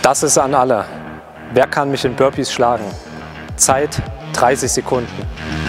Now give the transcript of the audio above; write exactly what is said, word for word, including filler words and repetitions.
Das ist an alle. Wer kann mich in Burpees schlagen? Zeit dreißig Sekunden.